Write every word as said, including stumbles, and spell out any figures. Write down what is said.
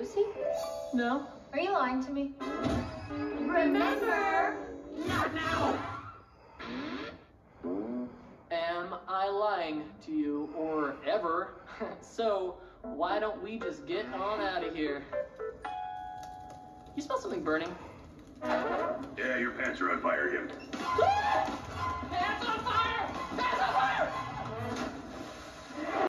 Lucy? No. Are you lying to me? Remember, not now. Am I lying to you or ever? So why don't we just get on out of here? You smell something burning? Yeah, your pants are on fire again. Pants on fire!